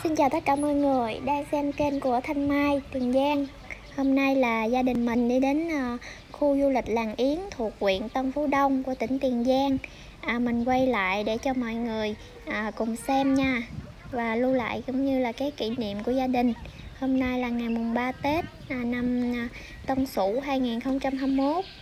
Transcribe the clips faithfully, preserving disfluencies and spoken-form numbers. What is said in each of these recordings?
Xin chào tất cả mọi người đang xem kênh của Thanh Mai, Tiền Giang. Hôm nay là gia đình mình đi đến uh, khu du lịch Làng Yến thuộc huyện Tân Phú Đông của tỉnh Tiền Giang. À, mình quay lại để cho mọi người à, cùng xem nha, và lưu lại cũng như là cái kỷ niệm của gia đình. Hôm nay là ngày mùng ba Tết à, năm à, Tân Sửu hai nghìn không trăm hai mươi mốt.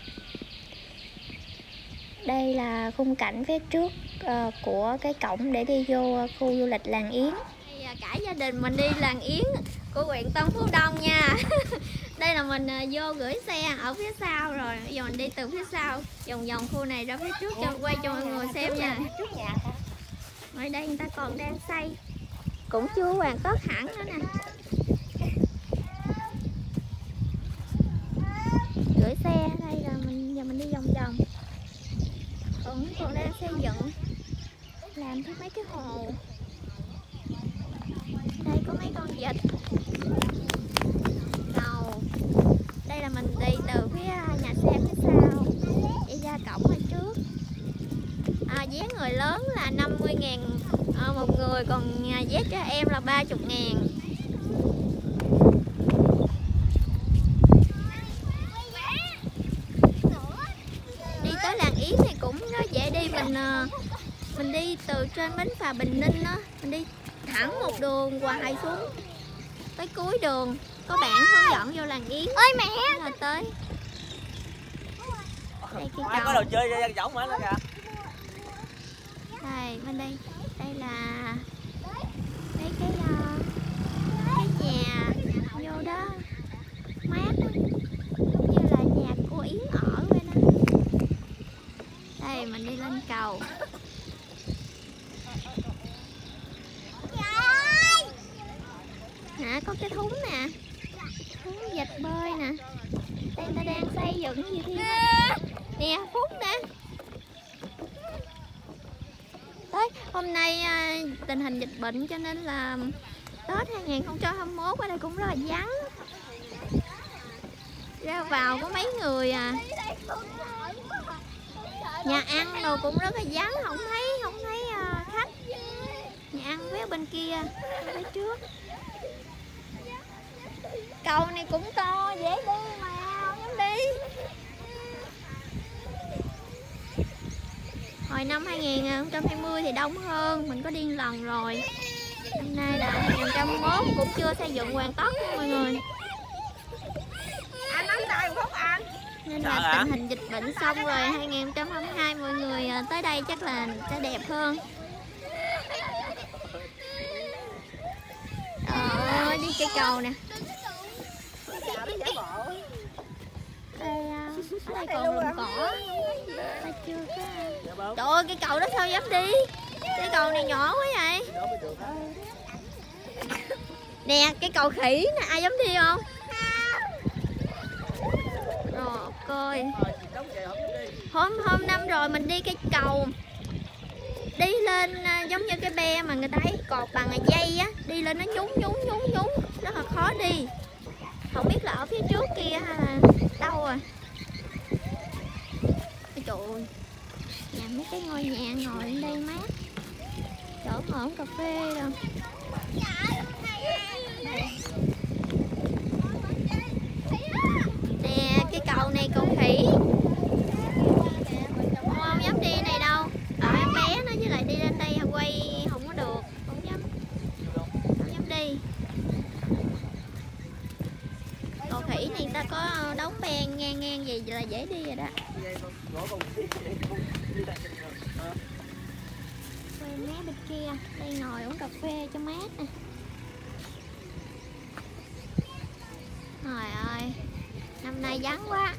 Đây là khung cảnh phía trước uh, của cái cổng để đi vô khu du lịch Làng Yến. Cả gia đình mình đi Làng Yến của huyện Tân Phú Đông nha. Đây là mình uh, vô gửi xe ở phía sau rồi. Bây giờ mình đi từ phía sau vòng vòng khu này ra phía trước cho quay cho mọi người xem nha. Ở đây người ta còn đang xây, cũng chưa hoàn tất hẳn nữa nè. Gửi xe đây là mình giờ mình đi vòng vòng. Cũng còn đang xây dựng, làm thêm mấy cái hồ. Đây có mấy con vịt. Cầu. Đây là mình đi từ phía nhà xe phía sau đi ra cổng ở trước. À, vé người lớn là năm mươi ngàn à, một người, còn vé cho em là ba mươi ngàn. Đi tới Làng Yến thì cũng rất dễ đi. Mình mình đi từ trên bến phà Bình Ninh đó, mình đi thẳng một đường hoài xuống tới cuối đường có bạn hướng dẫn vô Làng Yến. Ơi mẹ là tới đây cái cầu. Có đồ chơi ra võng mà kìa. Đây bên đây đây là mấy cái uh, cái nhà vô đó mát đó. Giống như là nhà cô Yến ở vậy đó. Đây mình đi lên cầu. Hả, có cái thúng nè, thúng vịt bơi nè. Đây người ta đang xây dựng gì thêm nè, Phúc nè. Tới hôm nay tình hình dịch bệnh cho nên là Tết hai nghìn không trăm hai mươi mốt ở đây cũng rất là vắng, ra vào có mấy người à. Nhà ăn đồ cũng rất là vắng, không thấy không thấy uh, khách. Nhà ăn phía bên kia phía trước. Cầu này cũng to, dễ đi mà không dám đi. Hồi năm hai nghìn không trăm hai mươi thì đông hơn, mình có đi lần rồi. Hôm nay là hai nghìn không trăm hai mươi mốt cũng chưa xây dựng hoàn tất nha mọi người. Anh nắm tay một phút anh. Nên là tình hình dịch bệnh xong rồi hai nghìn không trăm hai mươi hai mọi người tới đây chắc là sẽ đẹp hơn. Ờ, đi cây cầu nè. Đây, ở đây còn đồng cỏ. Ta chưa có. Trời ơi, cái cầu đó sao dám đi? Cái cầu này nhỏ quá vậy. Nè, cái cầu khỉ nè, ai dám đi không? Rồi, coi. Hôm hôm năm rồi mình đi cái cầu. Đi lên giống như cái be mà người ta ấy cột bằng dây á, đi lên nó nhún nhún nhún nhún, rất là khó đi. Không biết là ở phía trước kia hay là đâu rồi. Trời ơi, nhà mấy cái ngôi nhà ngồi lên đây mát, chỗ ngồi uống cà phê rồi. Nè, cái cầu này cầu khỉ. Không dám đi này đâu. Ở em bé nó, với lại đi lên đây quay không có được, không dám, không dám đi. Cầu khỉ này người ta có đóng ben ngang ngang gì là dễ đi rồi đó. Quay mé bên kia, đây ngồi uống cà phê cho mát nè. Trời ơi, năm nay vắng quá.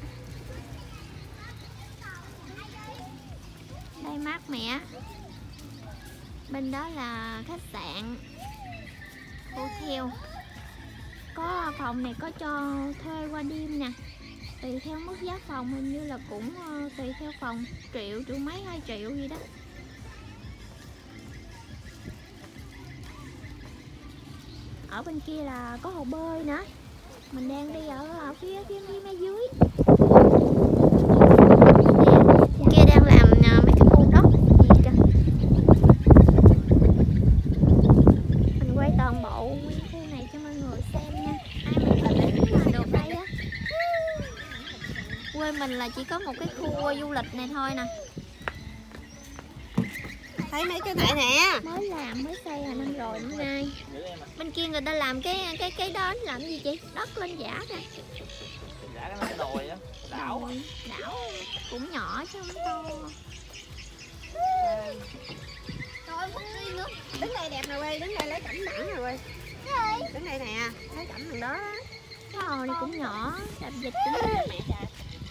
Đây mát mẻ. Bên đó là khách sạn, hotel. Có phòng này có cho thuê qua đêm nè. Tùy theo mức giá phòng, hình như là cũng uh, tùy theo phòng, triệu, triệu mấy, hai triệu gì đó. Ở bên kia là có hồ bơi nữa. Mình đang đi ở, ở phía phía phía mé dưới. Kia đang làm uh, mấy cái khu đất gì kìa. Mình quay toàn toàn bộ nguyên khu này cho mọi người xem nha. Ai mà thích là được đây á. Quê mình là chỉ có một cái khu du lịch này thôi nè. Thấy mấy cái này nè. Mới làm, mới xây là năm rồi năm nay. Bên kia người ta làm cái cái cái đó làm gì chị? Đất lên giả nè. Giả cái đồi á, đảo. Đảo cũng nhỏ chứ không to. Trời ơi, nước. Đứng đây đẹp nè quay, đứng đây lấy cảnh đẳng nè quay. Đứng đây nè, lấy cảnh thằng đó. Cái hồ này cũng nhỏ, đạp dịch tính mẹ trời.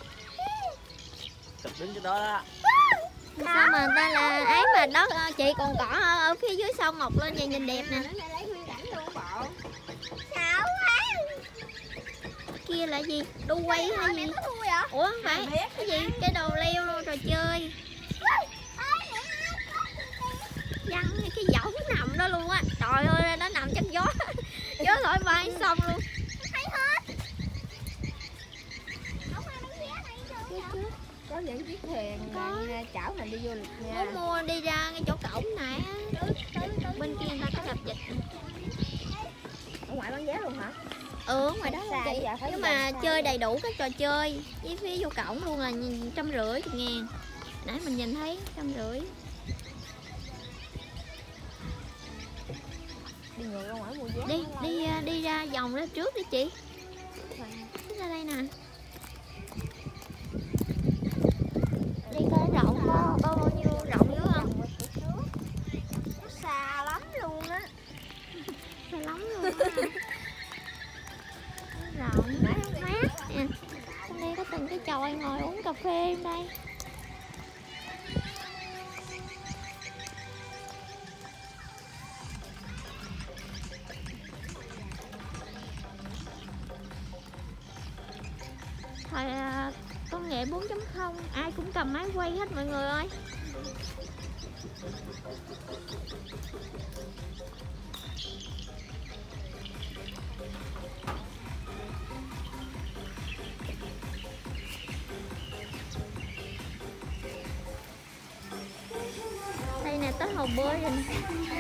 Chụp đứng cái đó đó. Sao mà người ta là ấy mà đất chị còn cỏ ở phía dưới sông mọc lên vậy nhìn đẹp nè. Đứng đây lấy nguyên cảnh luôn bộ. Xạo quá. Kia là gì? Đu quay hay gì? Ủa không phải cái gì? Cái đồ leo luôn trò chơi. Văng cái võng nằm đó luôn á. Trời ơi nó nằm trong gió. Gió thổi bay xong luôn. Thấy hết. Có những chiếc thuyền nha, chảo mình đi du lịch nha. Muốn mua đi ra cái chỗ cổng này á. Bên kia người ta có đập dịch. Ở ngoài bán vé luôn hả? Ừ, ngoài đó luôn chị. Nhưng mà chơi đầy đủ các trò chơi. Với phía vô cổng luôn là trăm rưỡi chục ngàn. Nãy mình nhìn thấy trăm rưỡi. Đi ngược ra ngoài mua vé. Đi đi đi ra vòng ra trước đi chị. Đi ra đây nè. Đi coi rộng bao bao nhiêu rộng dữ không? Xa lắm luôn á. Xa lắm luôn á. Rộng mát mát nè. Trong đây có từng cái chòi ngồi uống cà phê ở đây. Thời uh, công nghệ bốn chấm không ai cũng cầm máy quay hết mọi người ơi. Đây nè tới hồ bơi rồi nè.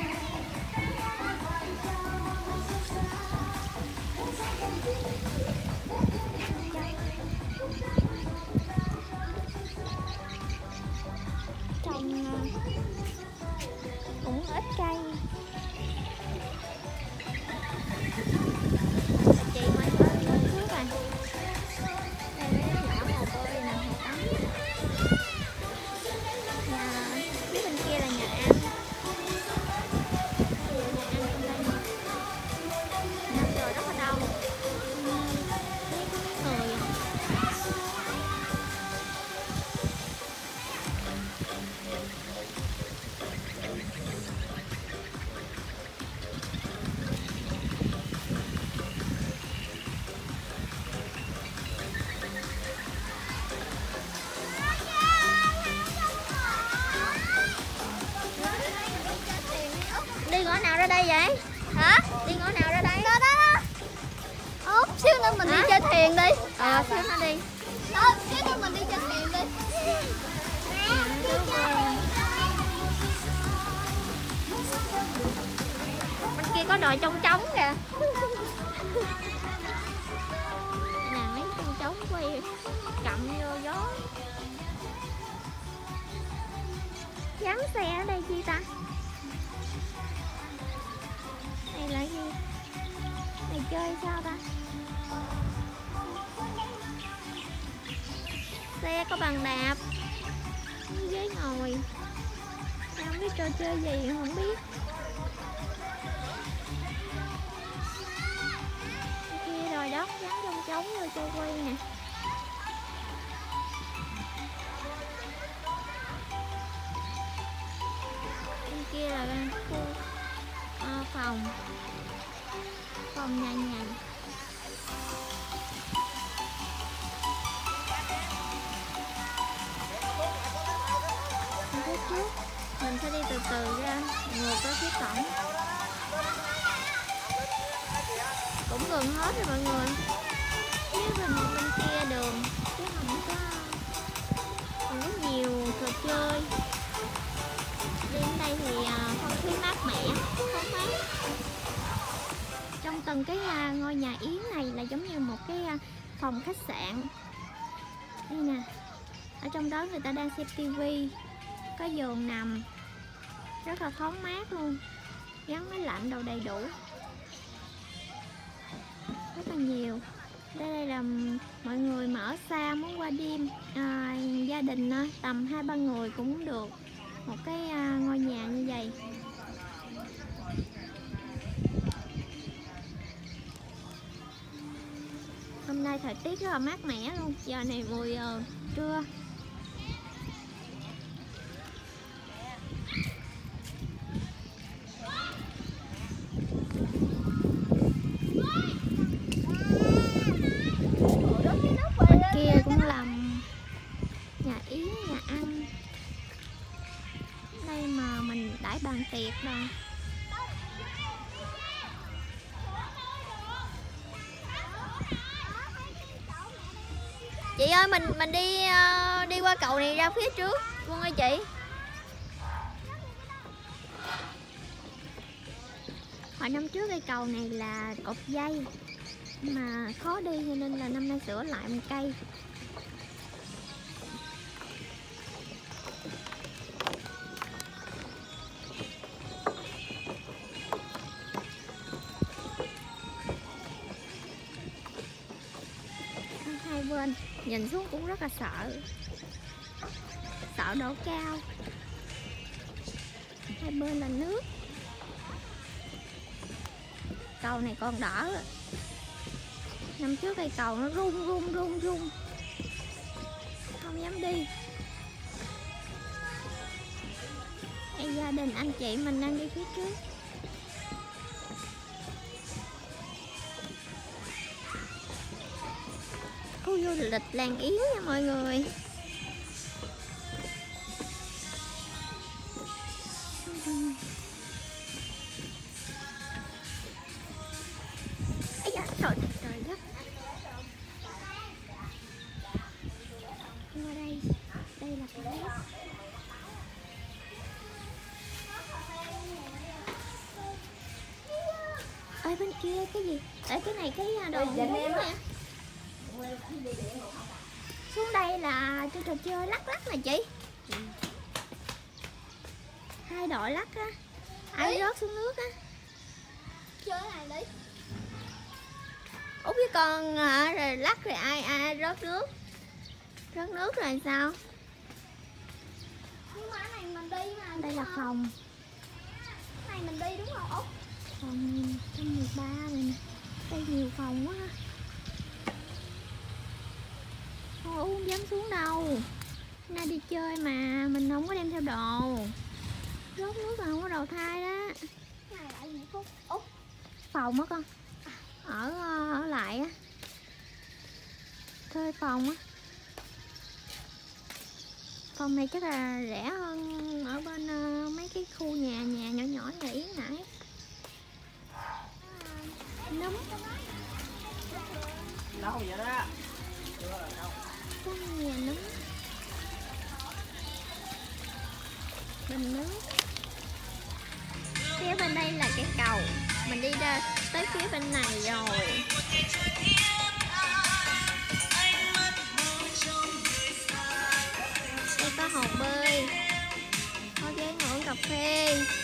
Trồng cũng ít cây. Chị ngoài bơi lên trước rồi. Đây mấy nhỏ hồ bơi nè, hồ tắm. Nhà phía bên kia là nhà ăn. Đây là nhà ăn trong đây. Năm rồi rất là đông. Thấy có mấy người à. Đi ngõ nào ra đây vậy? Hả? Đi ngõ nào ra đây? Đó đó. Út xíu nữa mình hả? Đi chơi thuyền đi. Ờ xíu nữa đi. Đó, xíu nữa mình đi chơi thuyền đi. Bên kia có đồi trống trống kìa. Nè mấy trống trống quay cầm vô gió. Gắn xe ở đây chi ta? Này là gì? Này chơi sao ta? Xe có bàn đạp, ghế ngồi. Em không biết trò chơi gì không biết. Kia đồi đất gắn trong trống rồi cho quay nè. Bên kia là khu à, phòng phòng nhà nhà. Phía trước mình sẽ đi từ từ ra ngược tới phía cổng. Cũng gần hết rồi mọi người. Phía bên bên kia đường chứ không có còn có nhiều trò chơi. Đến đây thì không khí mát mẻ, không mát. Từng cái uh, ngôi nhà yến này là giống như một cái uh, phòng khách sạn. Đây nè, ở trong đó người ta đang xem tivi, có giường nằm rất là thoáng mát luôn, gắn máy lạnh đồ đầy đủ, rất là nhiều. Đây, đây là mọi người mà ở xa muốn qua đêm, à, gia đình tầm hai ba người cũng được một cái à, ngôi nhà như vậy. Hôm nay thời tiết rất là mát mẻ luôn. Giờ này mùi uh, trưa. Bên kia cũng làm nhà yến, nhà ăn. Đây mà mình đãi bàn tiệc rồi. Chị ơi, mình mình đi uh, đi qua cầu này ra phía trước luôn ơi chị. Hồi năm trước cây cầu này là cột dây mà khó đi cho nên là năm nay sửa lại một cây. Hai bên nhìn xuống cũng rất là sợ, sợ độ cao. Hai bên là nước. Cầu này còn đỡ. Năm trước cây cầu nó rung rung rung rung, không dám đi. Đây, gia đình anh chị mình đang đi phía trước. Khu du lịch Làng Yến nha mọi người. Ây da, trời trời đất. Qua đây, đây là cái bếp. Ơi bên kia cái gì? Ở cái này cái đồ bún nè. Xuống đây là cho trò chơi lắc lắc nè chị. Ừ. Hai đội lắc á. Ai rớt xuống nước á. Chơi này đi. Út với con à, rồi lắc rồi ai ai rớt nước. Rớt nước rồi sao? Nhưng mà này mình đi mà. Đây là phòng. Này mình đi đúng không Út? Phòng một trăm mười ba này nè. Đây nhiều phòng quá ha. Thôi Út không dám xuống đâu. Nay đi chơi mà mình không có đem theo đồ. Rớt nước là không có đầu thai đó. Này lại một phút. Út. Phòng á con. Ở ở lại á. Thuê phòng á. Phòng này chắc là rẻ hơn ở bên uh, mấy cái khu nhà nhà nhỏ nhỏ nhà Yến nãy. Nấm. Đâu vậy đó? Có nhà nấm. Bình nước. Phía bên đây là cái cầu. Mình đi ra tới phía bên này rồi. Đây có hồ bơi, có ghế ngồi uống cà phê.